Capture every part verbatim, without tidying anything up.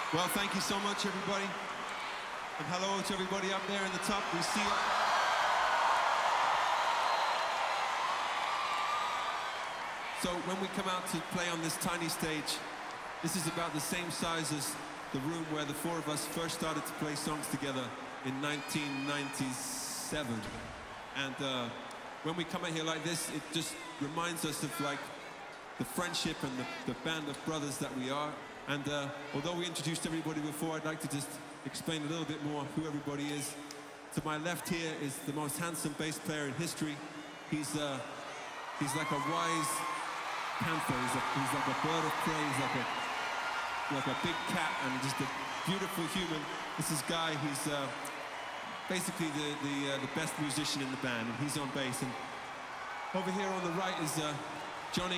Well, thank you so much, everybody. And hello to everybody up there in the top. We see you. So when we come out to play on this tiny stage, this is about the same size as the room where the four of us first started to play songs together in nineteen ninety-seven. And uh, when we come out here like this, it just reminds us of like the friendship and the, the band of brothers that we are. And uh, although we introduced everybody before, I'd like to just explain a little bit more who everybody is. To my left here is the most handsome bass player in history. He's uh, he's like a wise panther. He's, a, he's like a bird of prey. He's like a like a big cat and just a beautiful human. This is Guy. He's uh, basically the the, uh, the best musician in the band, and he's on bass. And over here on the right is uh, Johnny.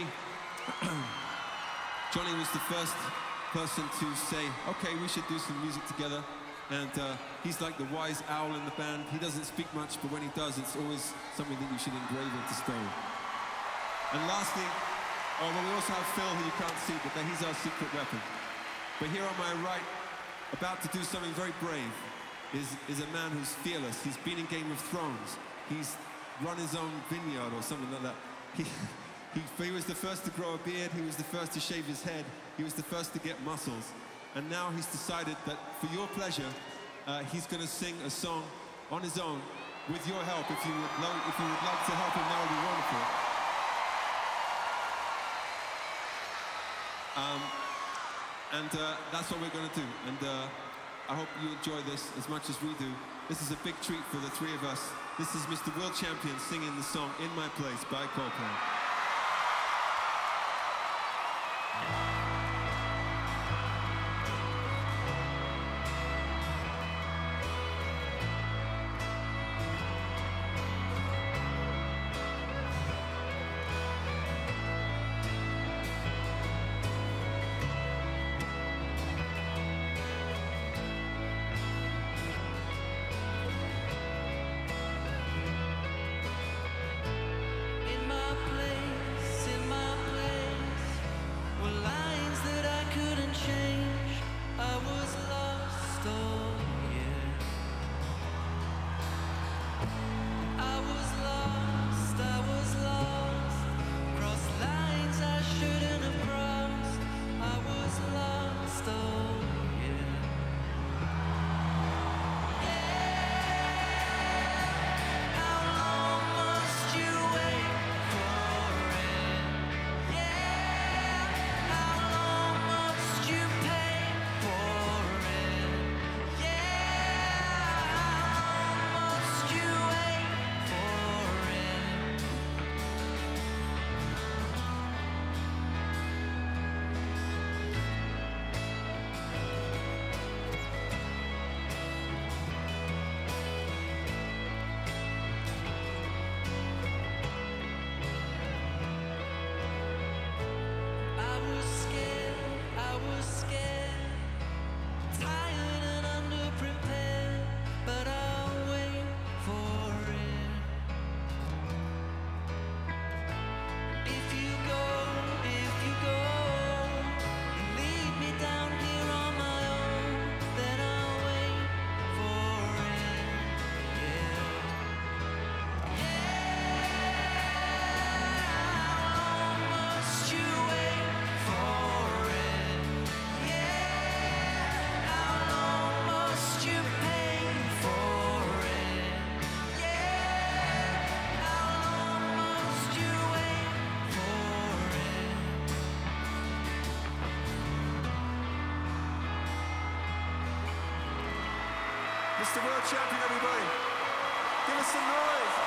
Johnny was the first person to say, okay, we should do some music together. And uh, he's like the wise owl in the band. He doesn't speak much, but when he does, it's always something that you should engrave into stone. And lastly, oh, well, we also have Phil, who you can't see, but he's our secret weapon. But here on my right, about to do something very brave, is, is a man who's fearless. He's been in Game of Thrones. He's run his own vineyard or something like that. He, He, he was the first to grow a beard, he was the first to shave his head, he was the first to get muscles. And now he's decided that for your pleasure, uh, he's going to sing a song on his own with your help. If you would, lo- if you would like to help him, that would be wonderful. Um, and uh, that's what we're going to do. And uh, I hope you enjoy this as much as we do. This is a big treat for the three of us. This is Mister World Champion singing the song In My Place by Coldplay. Mister World Champion, everybody. Give us some noise.